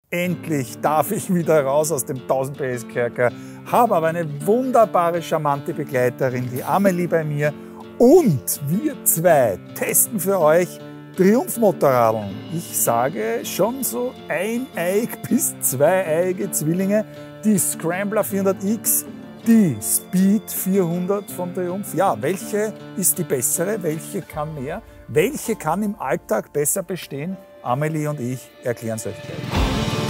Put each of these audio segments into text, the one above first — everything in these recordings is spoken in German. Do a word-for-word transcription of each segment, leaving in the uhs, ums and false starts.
Endlich darf ich wieder raus aus dem tausend P S Kerker, habe aber eine wunderbare, charmante Begleiterin, die Amelie bei mir. Und wir zwei testen für euch Triumph-Motorradeln. Ich sage schon so eineig bis zweieiige Zwillinge, die Scrambler vierhundert X, die Speed vierhundert von Triumph. Ja, welche ist die bessere? Welche kann mehr? Welche kann im Alltag besser bestehen? Amelie und ich erklären es euch gleich.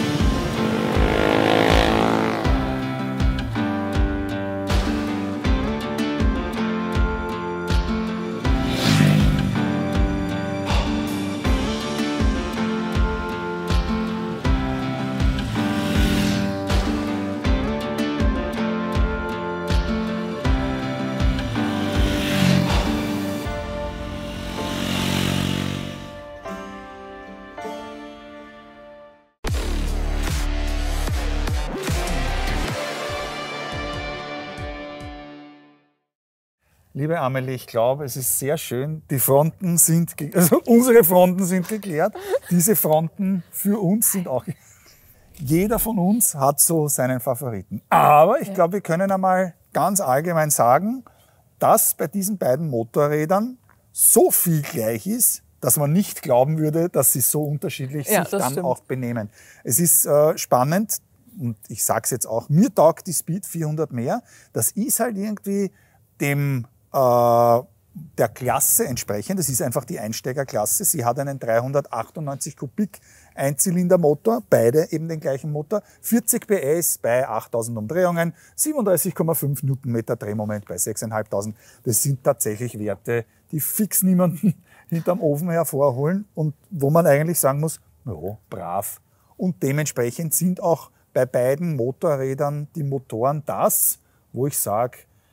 Liebe Amelie, ich glaube, es ist sehr schön. Die Fronten sind, also unsere Fronten sind geklärt. Diese Fronten für uns sind auch. Jeder von uns hat so seinen Favoriten. Aber ich glaube, wir können einmal ganz allgemein sagen, dass bei diesen beiden Motorrädern so viel gleich ist, dass man nicht glauben würde, dass sie so unterschiedlich ja, sich dann stimmt. auch benehmen. Es ist äh, spannend und ich sage es jetzt auch, mir taugt die Speed vierhundert mehr. Das ist halt irgendwie dem der Klasse entsprechend. Das ist einfach die Einsteigerklasse. Sie hat einen dreihundertachtundneunzig Kubik Einzylindermotor, beide eben den gleichen Motor, vierzig P S bei achttausend Umdrehungen, siebenunddreißig Komma fünf Newtonmeter Drehmoment bei sechstausendfünfhundert. Das sind tatsächlich Werte, die fix niemanden hinterm Ofen hervorholen und wo man eigentlich sagen muss, ja, brav. Und dementsprechend sind auch bei beiden Motorrädern die Motoren das, wo ich sage,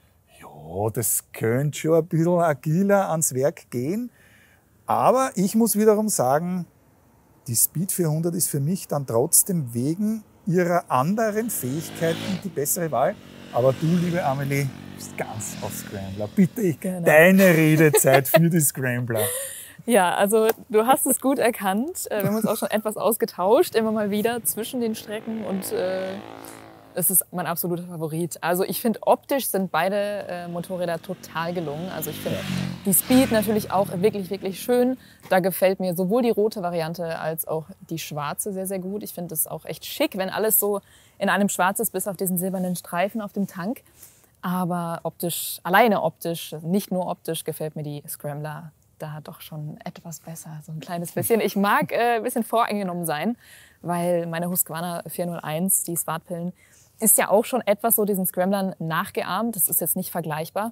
ja, das könnte schon ein bisschen agiler ans Werk gehen. Aber ich muss wiederum sagen, die Speed vierhundert ist für mich dann trotzdem wegen ihrer anderen Fähigkeiten die bessere Wahl. Aber du, liebe Amelie, bist ganz auf Scrambler. Bitte, ich, genau. Deine Redezeit für die Scrambler. Ja, also du hast es gut erkannt. Wir haben uns auch schon etwas ausgetauscht, immer mal wieder zwischen den Strecken und äh es ist mein absoluter Favorit. Also ich finde, optisch sind beide äh, Motorräder total gelungen. Also ich finde die Speed natürlich auch wirklich, wirklich schön. Da gefällt mir sowohl die rote Variante als auch die schwarze sehr, sehr gut. Ich finde es auch echt schick, wenn alles so in einem Schwarz ist, bis auf diesen silbernen Streifen auf dem Tank. Aber optisch, alleine optisch, nicht nur optisch, gefällt mir die Scrambler da doch schon etwas besser. So ein kleines bisschen. Ich mag äh, ein bisschen voreingenommen sein, weil meine Husqvarna vierhunderteins, die Swartpillen, ist ja auch schon etwas so diesen Scramblern nachgeahmt. Das ist jetzt nicht vergleichbar.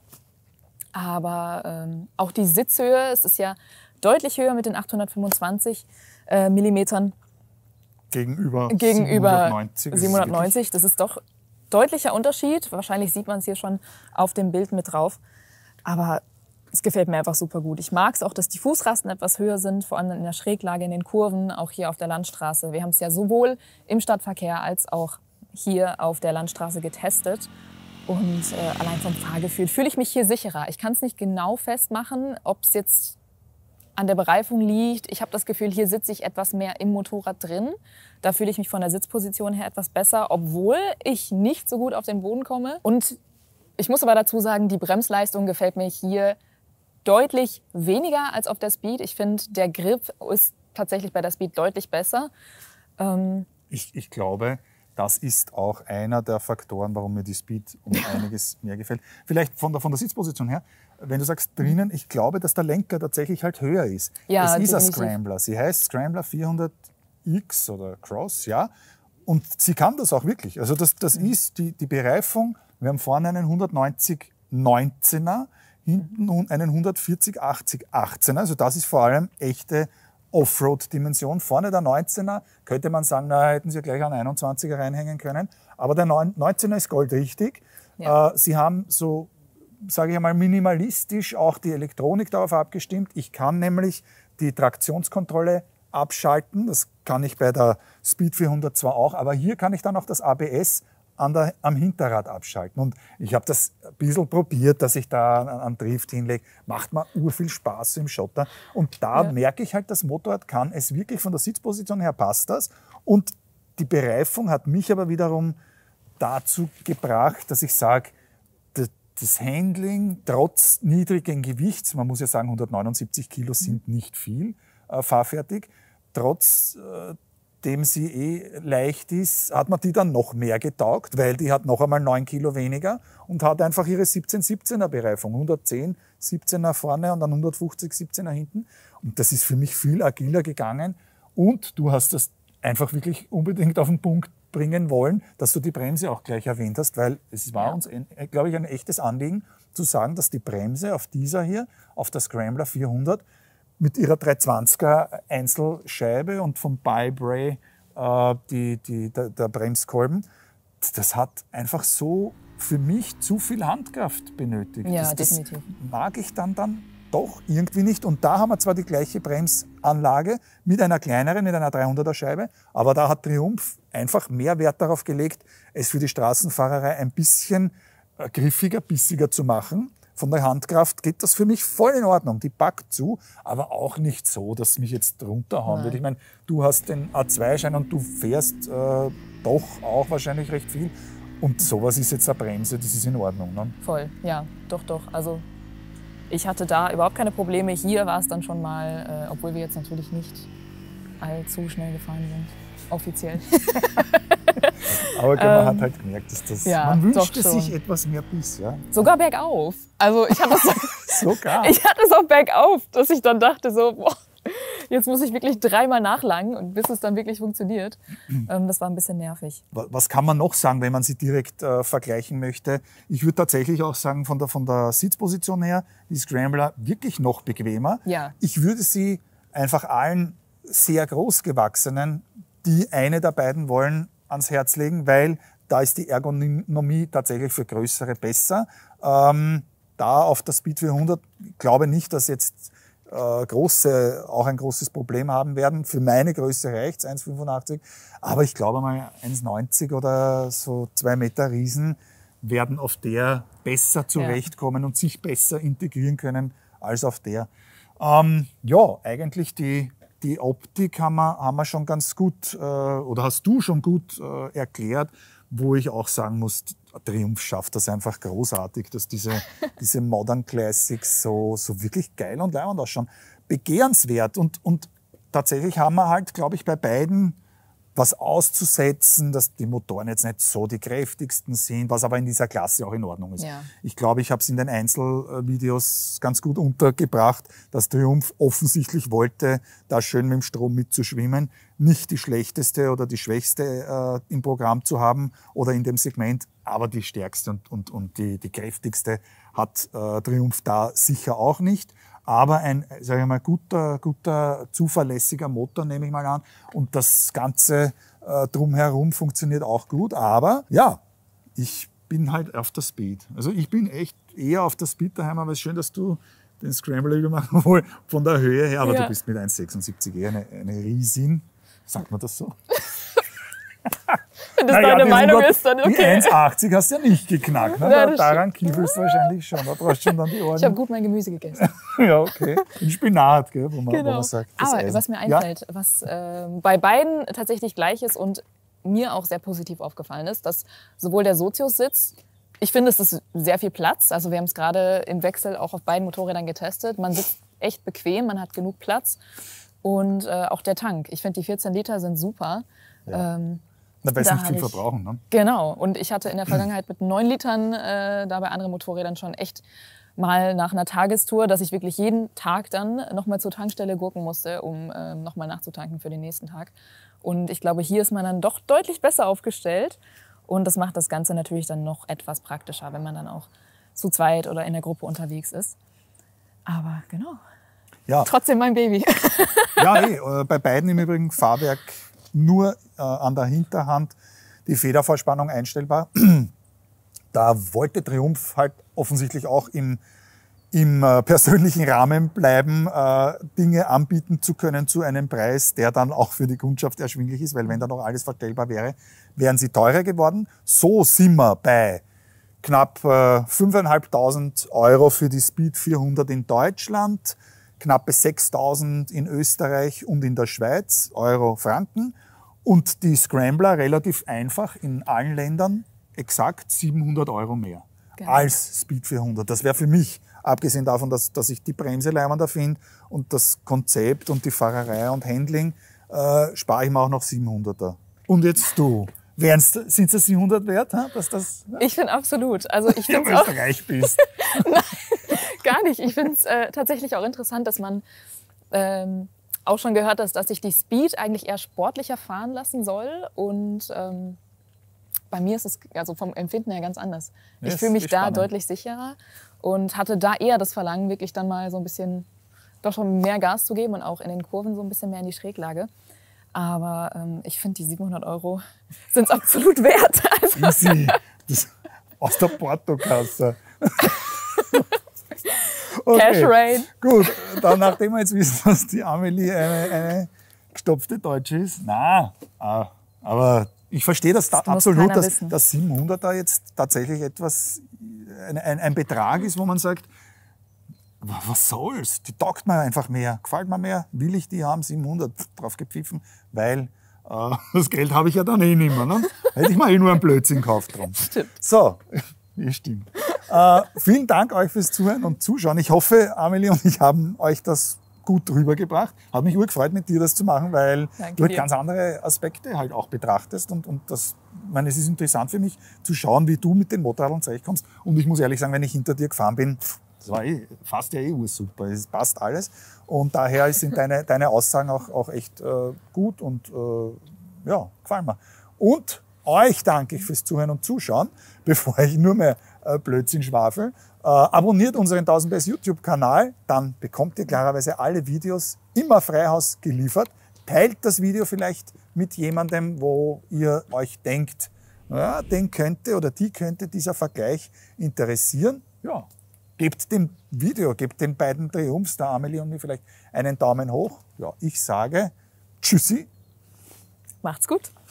Aber ähm, auch die Sitzhöhe, es ist ja deutlich höher mit den achthundertfünfundzwanzig äh, Millimetern. Gegenüber, gegenüber siebenhundertneunzig. siebenhundertneunzig. Das ist doch deutlicher Unterschied. Wahrscheinlich sieht man es hier schon auf dem Bild mit drauf. Aber es gefällt mir einfach super gut. Ich mag es auch, dass die Fußrasten etwas höher sind, vor allem in der Schräglage, in den Kurven, auch hier auf der Landstraße. Wir haben es ja sowohl im Stadtverkehr als auch hier auf der Landstraße getestet. Und äh, allein vom Fahrgefühl fühle ich mich hier sicherer. Ich kann es nicht genau festmachen, ob es jetzt an der Bereifung liegt. Ich habe das Gefühl, hier sitze ich etwas mehr im Motorrad drin. Da fühle ich mich von der Sitzposition her etwas besser, obwohl ich nicht so gut auf den Boden komme. Und ich muss aber dazu sagen, die Bremsleistung gefällt mir hier deutlich weniger als auf der Speed. Ich finde, der Grip ist tatsächlich bei der Speed deutlich besser. Ähm ich, ich glaube, das ist auch einer der Faktoren, warum mir die Speed um einiges mehr gefällt. Vielleicht von der, von der Sitzposition her, wenn du sagst drinnen, ich glaube, dass der Lenker tatsächlich halt höher ist. Ja, es ist ein definitiv. Scrambler. Sie heißt Scrambler vierhundert X oder Cross, ja. Und sie kann das auch wirklich. Also das, das ist die, die Bereifung. Wir haben vorne einen hundertneunzig neunzehner, hinten einen hundertvierzig achtzig achtzehner. Also das ist vor allem echte Offroad-Dimension. Vorne der neunzehner könnte man sagen, na, hätten sie gleich einen einundzwanziger reinhängen können. Aber der neunzehner ist goldrichtig. Ja. Äh, sie haben so, sage ich einmal, minimalistisch auch die Elektronik darauf abgestimmt. Ich kann nämlich die Traktionskontrolle abschalten. Das kann ich bei der Speed vierhundert zwar auch, aber hier kann ich dann auch das A B S an der, am Hinterrad abschalten. Und ich habe das ein bisschen probiert, dass ich da einen Drift hinlege. Macht mir urviel Spaß so im Schotter. Und da ja. merke ich halt, das Motorrad kann es wirklich von der Sitzposition her passt das. Und die Bereifung hat mich aber wiederum dazu gebracht, dass ich sage, das Handling trotz niedrigen Gewichts, man muss ja sagen, hundertneunundsiebzig Kilo sind nicht viel äh, fahrfertig, trotz äh, dem sie eh leicht ist, hat man die dann noch mehr getaugt, weil die hat noch einmal neun Kilo weniger und hat einfach ihre siebzehn siebzehner Bereifung, hundertzehn siebzehner vorne und dann hundertfünfzig siebzehner hinten. Und das ist für mich viel agiler gegangen und du hast das einfach wirklich unbedingt auf den Punkt bringen wollen, dass du die Bremse auch gleich erwähnt hast, weil es war ja. uns, glaube ich, ein echtes Anliegen zu sagen, dass die Bremse auf dieser hier, auf der Scrambler vierhundert, mit ihrer dreihundertzwanziger Einzelscheibe und vom Bi-Bray äh, die, die, der, der Bremskolben, das hat einfach so für mich zu viel Handkraft benötigt. Ja, das, definitiv. Das mag ich dann, dann doch irgendwie nicht. Und da haben wir zwar die gleiche Bremsanlage mit einer kleineren, mit einer dreihunderter Scheibe, aber da hat Triumph einfach mehr Wert darauf gelegt, es für die Straßenfahrerei ein bisschen griffiger, bissiger zu machen. Von der Handkraft geht das für mich voll in Ordnung. Die packt zu, aber auch nicht so, dass mich jetzt runterhauen würde. Ich meine, du hast den A zwei Schein und du fährst äh, doch auch wahrscheinlich recht viel. Und sowas ist jetzt eine Bremse, das ist in Ordnung. Ne? Voll, ja, doch, doch. Also ich hatte da überhaupt keine Probleme. Hier war es dann schon mal, äh, obwohl wir jetzt natürlich nicht allzu schnell gefahren sind, offiziell. Aber man ähm, hat halt gemerkt, dass das, ja, man wünschte sich etwas mehr Biss. Ja? Sogar bergauf. Also ich hatte es Sogar. Ich hatte es auch bergauf, dass ich dann dachte so, boah, jetzt muss ich wirklich dreimal nachlangen, und bis es dann wirklich funktioniert. Ähm, das war ein bisschen nervig. Was kann man noch sagen, wenn man sie direkt äh, vergleichen möchte? Ich würde tatsächlich auch sagen, von der, von der Sitzposition her, die Scrambler wirklich noch bequemer. Ja. Ich würde sie einfach allen sehr großgewachsenen, die eine der beiden wollen, ans Herz legen, weil da ist die Ergonomie tatsächlich für Größere besser. Ähm, da auf der Speed vierhundert glaube nicht, dass jetzt äh, große auch ein großes Problem haben werden. Für meine Größe reicht's, eins Komma fünfundachtzig. Aber ich glaube mal eins Komma neunzig oder so zwei Meter Riesen werden auf der besser zurechtkommen ja. und sich besser integrieren können als auf der. Ähm, ja, eigentlich die Die Optik haben wir, haben wir schon ganz gut, äh, oder hast du schon gut äh, erklärt, wo ich auch sagen muss, Triumph schafft das einfach großartig, dass diese, diese Modern Classics so, so wirklich geil und leibend ausschauen. Begehrenswert und, und tatsächlich haben wir halt, glaube ich, bei beiden was auszusetzen, dass die Motoren jetzt nicht so die kräftigsten sind, was aber in dieser Klasse auch in Ordnung ist. Ja. Ich glaube, ich habe es in den Einzelvideos ganz gut untergebracht, dass Triumph offensichtlich wollte, da schön mit dem Strom mitzuschwimmen, nicht die schlechteste oder die schwächste äh, im Programm zu haben oder in dem Segment, aber die stärkste und, und, und die, die kräftigste hat äh, Triumph da sicher auch nicht. Aber ein, sage ich mal, guter, guter, zuverlässiger Motor, nehme ich mal an. Und das Ganze äh, drumherum funktioniert auch gut. Aber ja, ich bin halt auf der Speed. Also ich bin echt eher auf der Speed daheim, aber es ist schön, dass du den Scrambler gemacht hast, obwohl von der Höhe her. Aber ja. Du bist mit eins Komma sechsundsiebzig eher eine, eine Riesin. Sagt man das so? Wenn das naja, deine Meinung hundert, ist, dann okay. Die eins Komma achtzig hast du ja nicht geknackt. Ne? Ja, daran kiefelst du wahrscheinlich schon. Da brauchst du schon dann die Ohren. Ich habe gut mein Gemüse gegessen. Ja, okay. Ein Spinat, gell, wo, man, genau. wo man sagt. Aber Eisen. was mir einfällt, ja? was äh, bei beiden tatsächlich gleich ist und mir auch sehr positiv aufgefallen ist, dass sowohl der Sozius-Sitz, ich finde, es ist sehr viel Platz. Also wir haben es gerade im Wechsel auch auf beiden Motorrädern getestet. Man sitzt echt bequem, man hat genug Platz. Und äh, auch der Tank. Ich finde, die vierzehn Liter sind super. Ja. Ähm, Na, weil sie nicht viel ich, verbrauchen. Ne? Genau. Und ich hatte in der Vergangenheit mit neun Litern äh, da bei anderen Motorrädern schon echt mal nach einer Tagestour, dass ich wirklich jeden Tag dann nochmal zur Tankstelle gurken musste, um äh, nochmal nachzutanken für den nächsten Tag. Und ich glaube, hier ist man dann doch deutlich besser aufgestellt. Und das macht das Ganze natürlich dann noch etwas praktischer, wenn man dann auch zu zweit oder in der Gruppe unterwegs ist. Aber genau. Ja. Trotzdem mein Baby. Ja, eh, bei beiden im Übrigen Fahrwerk nur äh, an der Hinterhand die Federvorspannung einstellbar. Da wollte Triumph halt offensichtlich auch im, im äh, persönlichen Rahmen bleiben, äh, Dinge anbieten zu können zu einem Preis, der dann auch für die Kundschaft erschwinglich ist, weil wenn da noch alles verstellbar wäre, wären sie teurer geworden. So sind wir bei knapp äh, fünftausendfünfhundert Euro für die Speed vierhundert in Deutschland, knappe sechstausend in Österreich und in der Schweiz, Euro, Franken. Und die Scrambler relativ einfach in allen Ländern exakt siebenhundert Euro mehr Geil. als Speed vierhundert. Das wäre für mich, abgesehen davon, dass, dass ich die Bremse leibender finde und das Konzept und die Fahrerei und Handling, äh, spare ich mir auch noch siebenhunderter. Und jetzt du. Sind es siebenhundert wert? Ha? Dass das, ja? Ich finde absolut. Also ich Ja, finde weil auch du reich bist. Nein, gar nicht. Ich finde es äh, tatsächlich auch interessant, dass man ähm, auch schon gehört hat, dass sich die Speed eigentlich eher sportlicher fahren lassen soll. Und ähm, bei mir ist es also vom Empfinden her ganz anders. Ja, Ich fühle mich da spannend. deutlich sicherer und hatte da eher das Verlangen, wirklich dann mal so ein bisschen doch schon mehr Gas zu geben und auch in den Kurven so ein bisschen mehr in die Schräglage. Aber ähm, ich finde, die siebenhundert Euro sind es absolut wert. Also, Easy. Das, aus der Portokasse. Okay. Cash Rain. Gut, dann nachdem wir jetzt wissen, dass die Amelie eine, eine gestopfte Deutsche ist. Na, aber ich verstehe das, da Das muss absolut, keiner dass wissen. das siebenhunderter jetzt tatsächlich etwas, ein, ein, ein Betrag ist, wo man sagt, was soll's? Die taugt mir einfach mehr, gefällt mir mehr, will ich die haben, siebenhundert, drauf gepfiffen, weil äh, das Geld habe ich ja dann eh nicht mehr. Ne? Hätte ich mir eh nur einen Blödsinn gekauft drum. Stimmt. So, ja, stimmt. Äh, vielen Dank euch fürs Zuhören und Zuschauen. Ich hoffe, Amelie und ich haben euch das gut rübergebracht. Hat mich urgefreut, mit dir das zu machen, weil Danke du halt dir. ganz andere Aspekte halt auch betrachtest. Und, und das, ich meine, es ist interessant für mich zu schauen, wie du mit den Motorradern zurechtkommst. Und ich muss ehrlich sagen, wenn ich hinter dir gefahren bin, das war eh, fast ja eh super. Es passt alles. Und daher sind deine, deine Aussagen auch, auch echt äh, gut und äh, ja, gefallen mir. Und euch danke ich fürs Zuhören und Zuschauen, bevor ich nur mehr äh, Blödsinn schwafel. Äh, abonniert unseren tausend PS YouTube-Kanal, dann bekommt ihr klarerweise alle Videos immer Freihaus geliefert. Teilt das Video vielleicht mit jemandem, wo ihr euch denkt, ja, den könnte oder die könnte dieser Vergleich interessieren. Ja, gebt dem Video, gebt den beiden Triumphs, der Amelie und mir, vielleicht einen Daumen hoch. Ja, ich sage Tschüssi. Macht's gut.